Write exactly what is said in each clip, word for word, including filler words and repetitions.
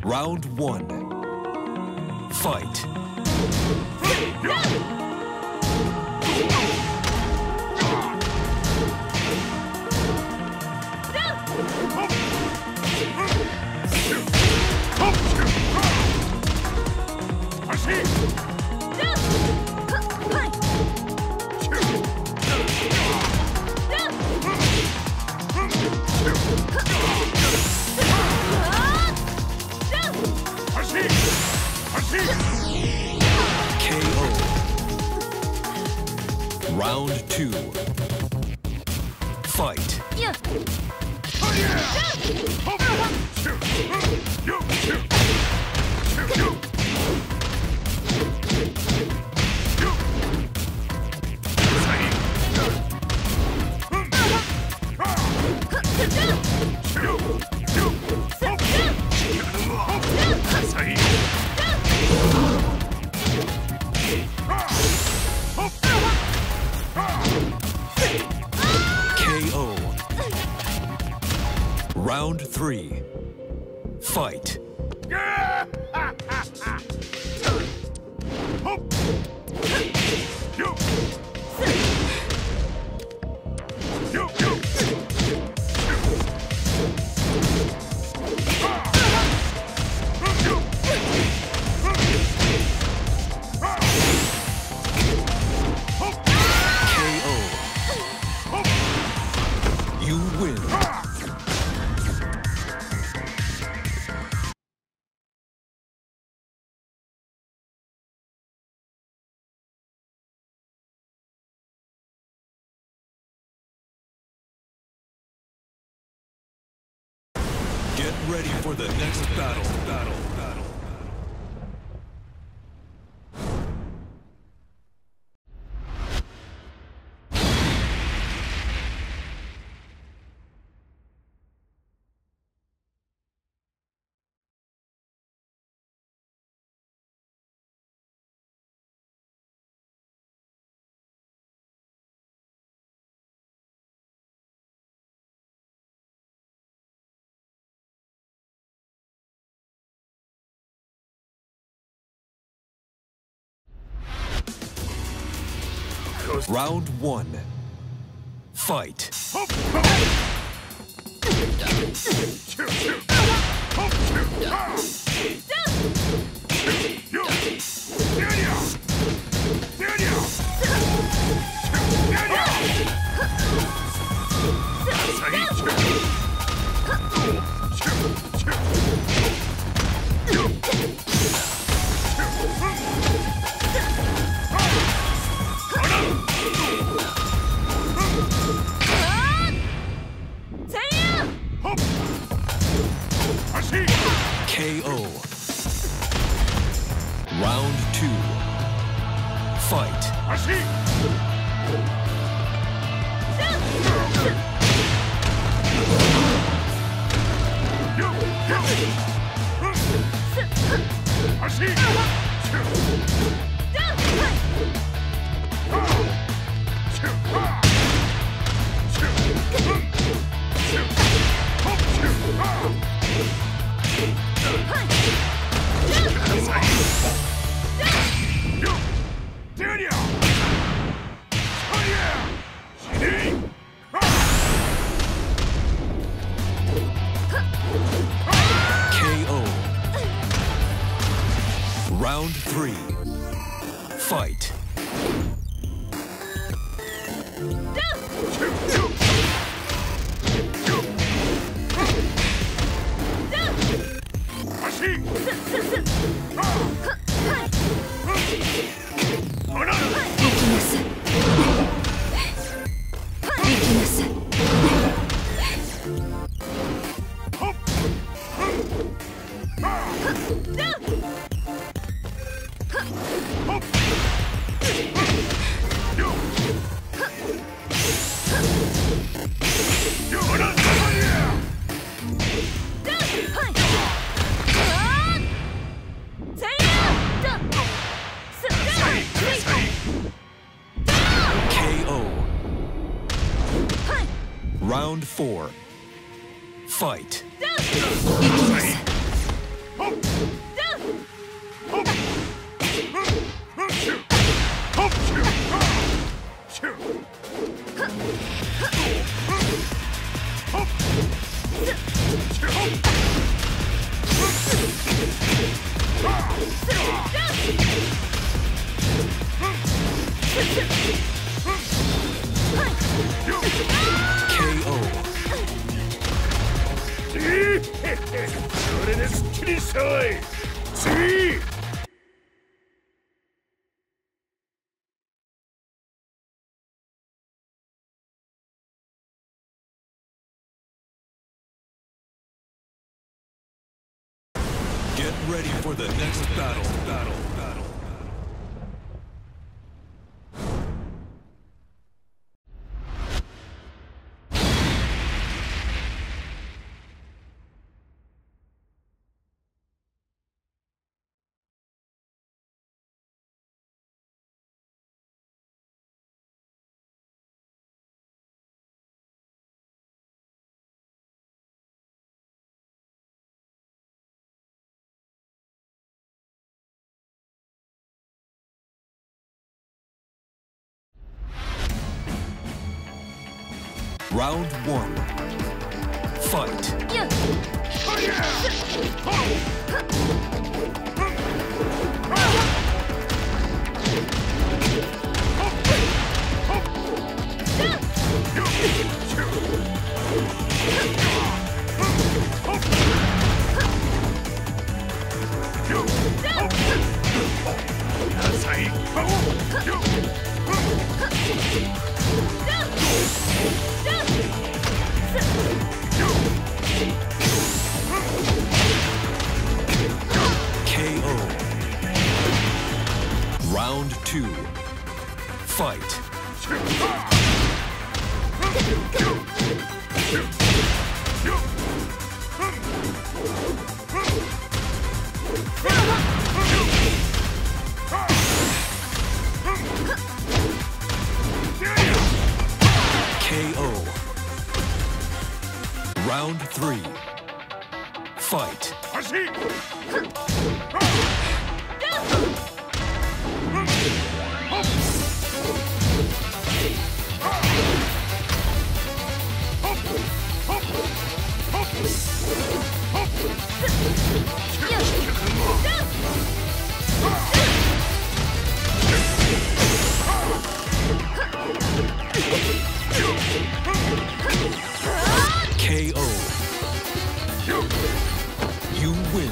Round one. Fight. K O. Round two. Fight. Round three. Fight. K O. You win. Get ready for the next battle. Battle. Battle. Round one. Fight. K O. Round two. Fight. K O. Round three. Fight. Round four. Fight. K O. Get ready for the next battle. Battle. Battle. Round one. Fight. K O. Round two. Fight. K O. Round three. Fight. K O. You win.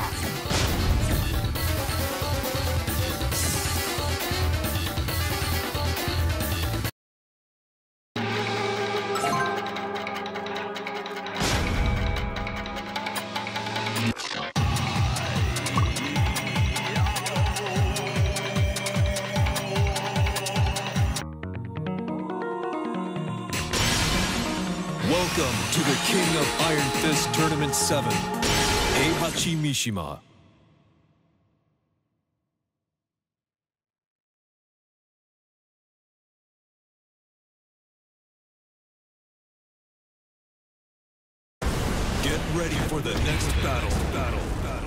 Welcome to the King of Iron Fist Tournament seven, Heihachi Mishima. Get ready for the next battle. Battle. Battle.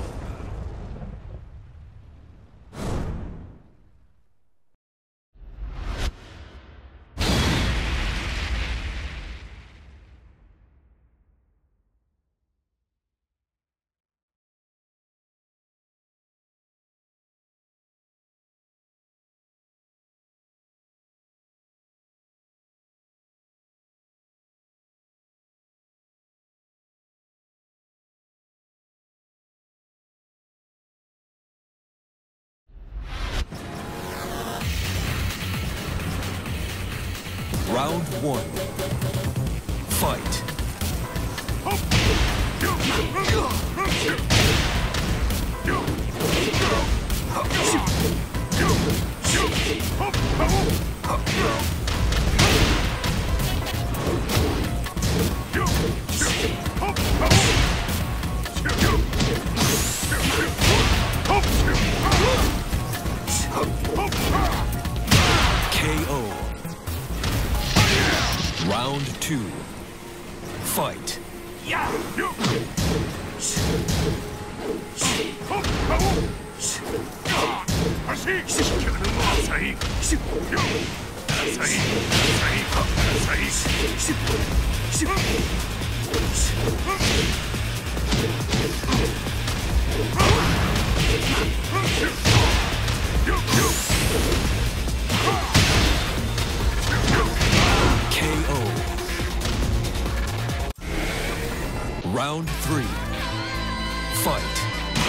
Round one. Fight. K O. Round two. Fight. Round three. Fight.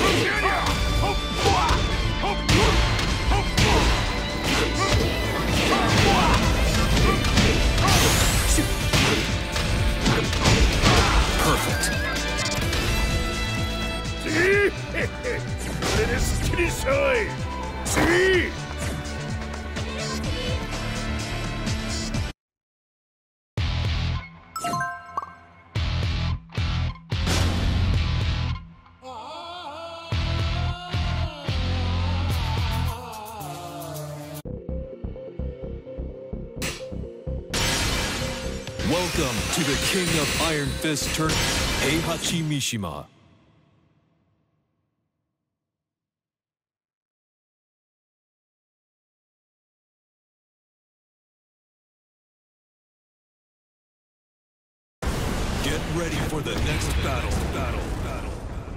Perfect. Welcome to the King of Iron Fist tournament, Heihachi Mishima. Get ready for the next battle, battle, battle.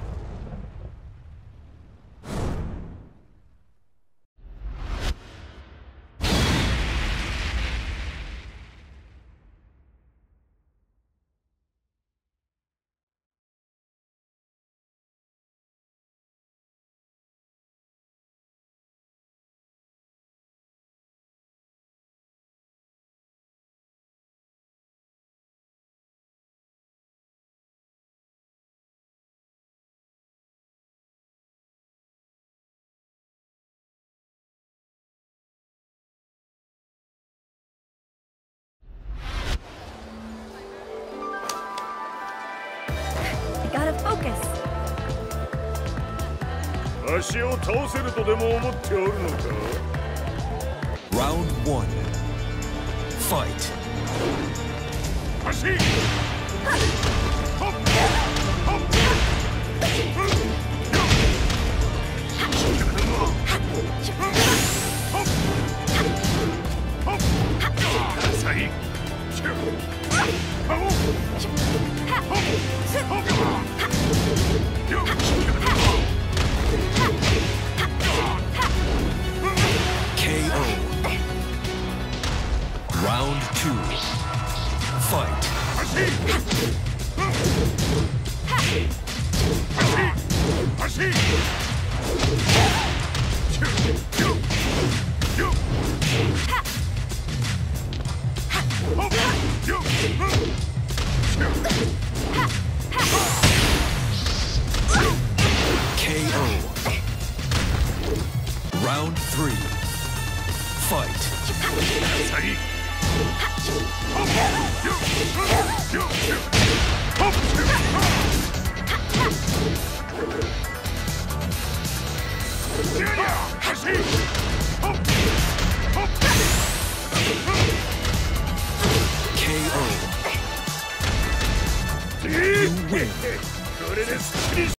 Gotta focus. 足を倒せるとでも思っておるのか Round one. Fight. 足 K O. Round two. Fight. K O. Round three. Fight. K O. You win.